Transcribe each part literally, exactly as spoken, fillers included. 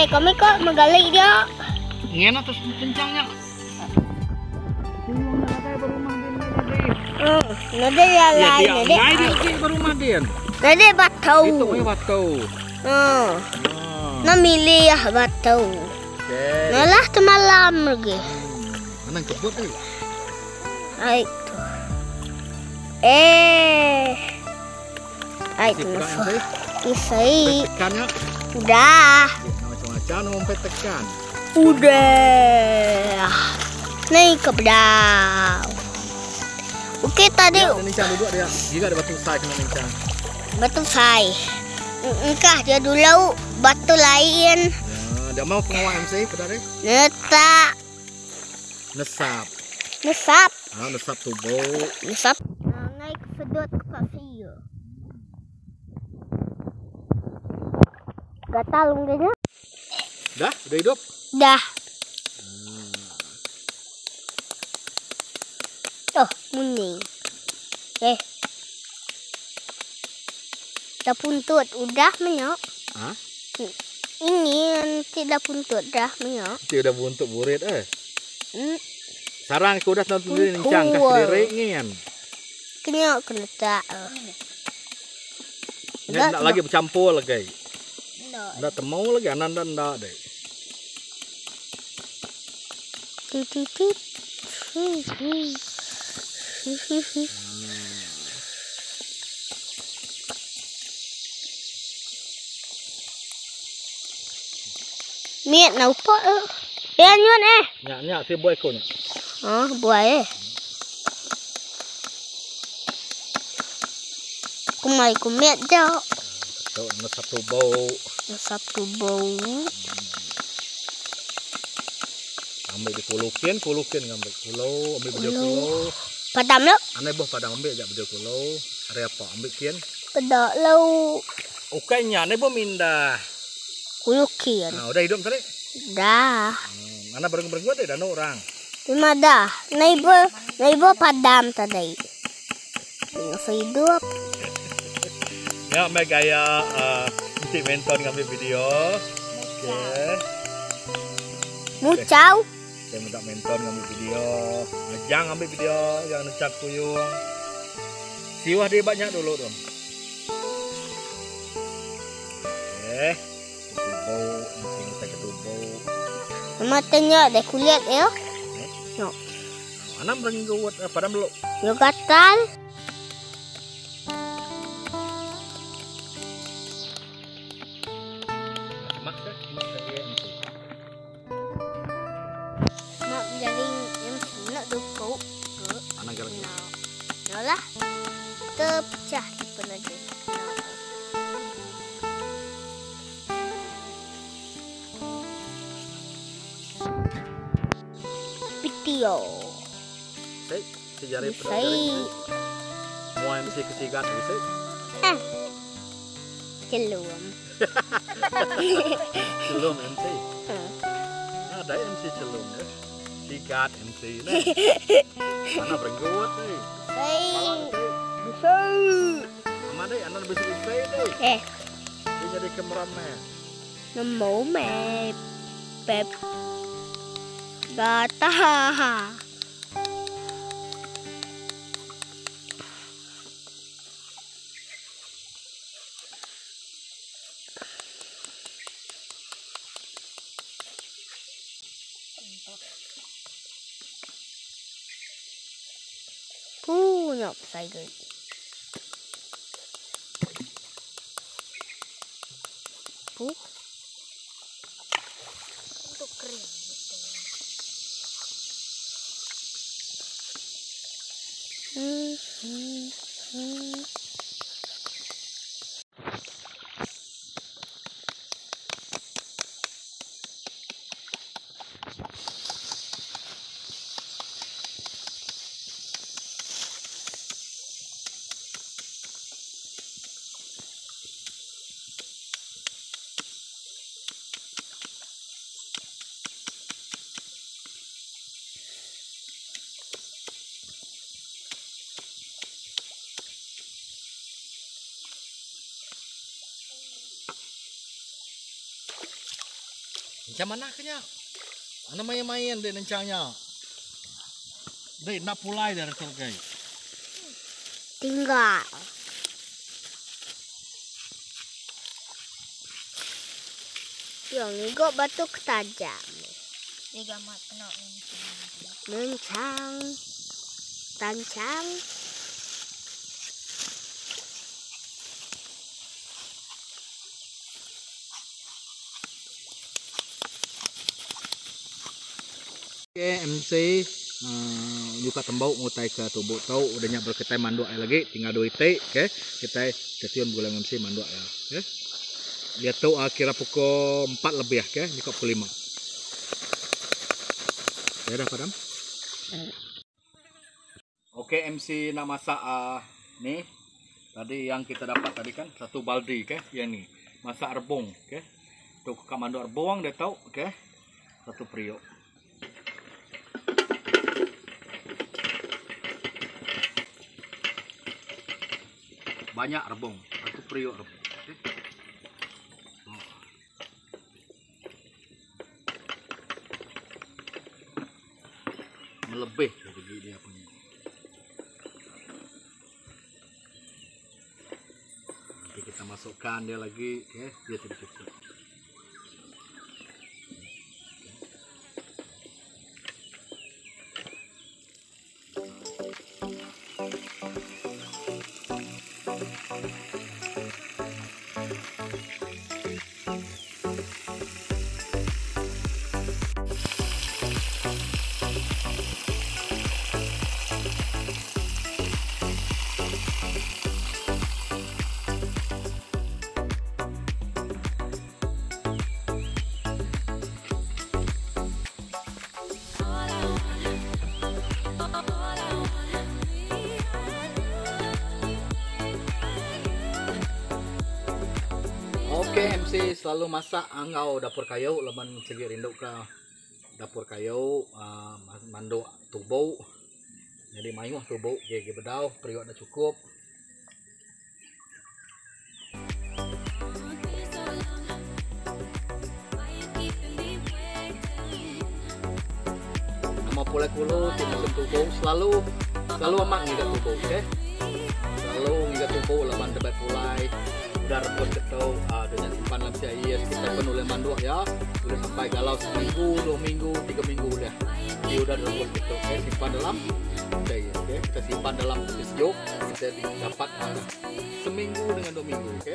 kami kok menggali dia. Ngena terus kencangnya. Tinggal ada berumah din lagi. Oh, nade ya lain nade. Ngai dia berumah din. Nade batau. Itu mah batau. Oh. Na milih ya batau. Oke. Nalah temalam lagi. Anang kebut ni. Ay. Eh. Ay, kenapa? Isai. Tekannya. Udah. Macam-macam mau tekan. Udah. Naik ke bawah. Oke tadi. Ya, Nincang duduk dia. Jika ada batu sai kena Nincang. Batu sai. Engkah dia dulu batu lain. Ya, dia mau pengawal M C pada dia. Netak. Nesap. Nesap. Ah, nesap tubuh. Nesap. Nah, naik sedot ke pasir. Gatal mungkinnya. Dah, udah hidup. Dah. Oh, kuning. Eh. Dah puntut udah menyok. Hah? Ini yang tidak puntut dah menyok. Tidak buntut burit eh. Hmm. Sarang aku udah nonton dulu Nincang kasih ringin. Kenyok kena tak. Nggak lagi bercampur lagi. Nggak. Nggak temu lagi anan dan nggak deh. Titit. Miệt nấu phở. Đen luôn eh. Nyak nyak si boy ko nya. Oh, buaya. Kumai kumiat jauh. Tuh, nesap tubuh. Nesap tubuh. Ambil di kulukin, kulukin ngambil kulo, ambil baju kulo. Padam lo. Aneh boh padang ambil aja baju kulo. Ada apa? Ambil kian. Pedak lo. Oke nya, aneh boh mindah. Kulukin. Nah, udah hidup tadi? Dah. Hmm, mana bereng-bereng deh, dan orang. Lima dah. Naibo, naibo padam tadi. Tengah hidup. Ya, me gaya uh, mesti menton ngambil video. Oke. Okay. Mucau. Saya minta menton ngambil video. Ngejang ngambil video yang necak kuyung. Siwah dia banyak dulu dong. Oke. Ketubau, mesti kita ketubau. Matanya ada kulit ya. No. Mana bereng gawat pada belum? Yo gatal. Mak dah, mak dah dia M C. Mak jadi M C nak dukuk. Anak galak. No lah. Terpecah di penaja. Pitio. Saya sejarah Saya. pelajaran. Mau M C kesigat bisa. Eh. Celum. Celum M C. Hmm. Ada M C celum ya. Sigat M C nih. Mana berenggut nih. Saya. Bisa. Sama deh, anak bisa bisa deh. Eh. Dia jadi kemeramnya. Nemu map. Pep. Gata. Punya saya. Puh. Untuk kering. Hmm, hmm, hmm. Macam mana kenya? Ana main-main deh nencangnya. Deh nak pulai dari tergai. Tinggal. Yang ini batu tajam. Tiga mat nak Mencang, tancang. Oke, M C uh, juga tembau ngutai ke tubuh tau udah nyak berketai manduk lagi tinggal dua itik. Oke, kita ketiun bulan M C manduk ya. Oke. Dia tahu uh, kira pukul empat lebih ya, oke, ini kok pukul lima. Ya dah padam. Oke, M C nak masak uh, nih. Tadi yang kita dapat tadi kan satu baldi, oke, yang nih masak rebung, oke. Tuh kamando rebung dia tahu, oke. Satu periuk. Banyak rebung, satu periuk rebung. Okay. Melebih dari dia punya. Nanti kita masukkan dia lagi, oke, okay. Dia tidak cukup. Oke, M C selalu masak angau dapur kayu leban segi rindu ke dapur kayu uh, mandu tubuh. Jadi mayuh tubuh gigi bedau periuk dah cukup. Nama pulai kulu tim tubuh selalu selalu amat ngigat tubuh, oke? Okay? Selalu ngigat tubuh leban debat pulai. Udah rebus ketau uh, dengan simpan dalam air kita penuh oleh manduk ya, udah sampai galau seminggu, dua minggu, tiga minggu udah. Jadi udah rebus ketau, oke, simpan dalam air, oke, kita simpan dalam sejuk, kita dapat uh, seminggu dengan dua minggu, oke.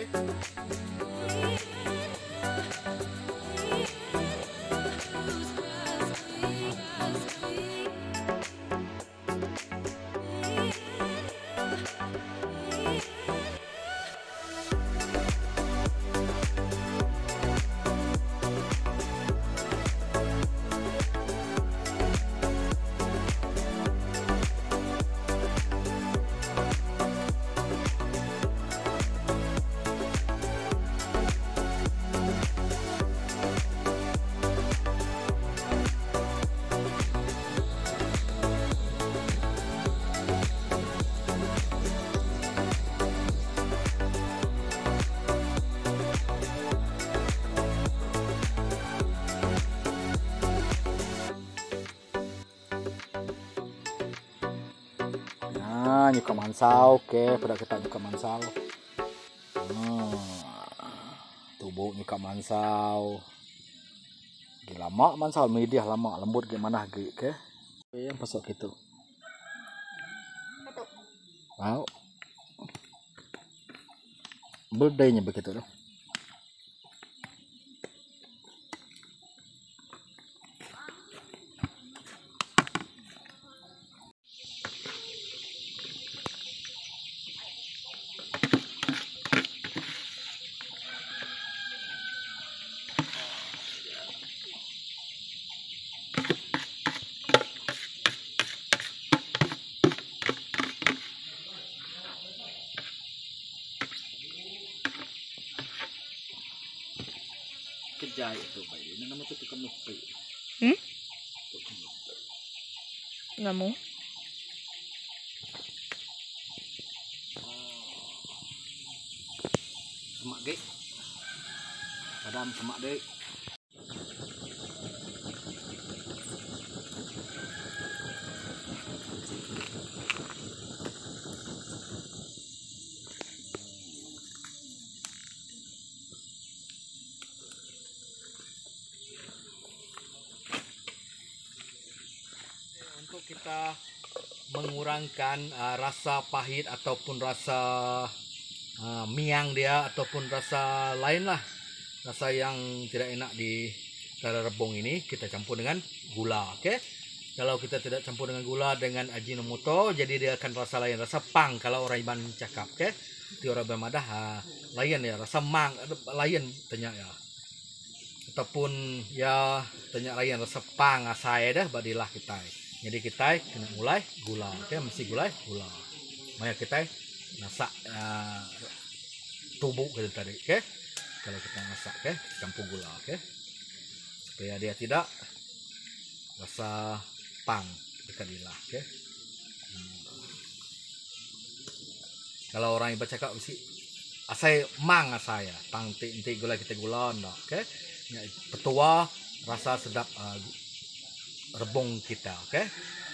Nah, nyuka mansau, oke, pada kita nyuka mansau. Hmm, tubuh nyuka mansau. Gila lama mansau media lama lembut gimana ge, oke? Yang pasok gitu. Wow. Berdayanya begitu loh. Kejai itu bayi, ini nama itu tukang nupi. Hmm? Nggak mau. Semak dek, padam semak dek. kita mengurangkan uh, rasa pahit ataupun rasa uh, miang dia ataupun rasa lain lah, rasa yang tidak enak di telur rebung ini, kita campur dengan gula. Oke, kalau kita tidak campur dengan gula dengan Ajinomoto, jadi dia akan rasa lain, rasa pang kalau orang Iban cakap. Oke, di orang Bamadah uh, lain ya, rasa mang lain tanya ya, ataupun ya tanya lain rasa pang saya dah badilah kita. Jadi kita kena mulai gula, oke, mesti gulai gula. Maya kita masak uh, tubuh kita tadi, oke. Kalau kita masak, oke, campur gula, oke, supaya dia tidak rasa pang dekadilah, oke. Hmm. Kalau orang Iban cakap mesti asai mang saya, tang ti gula kita gula, oke. Petua rasa sedap uh, rebung kita, oke.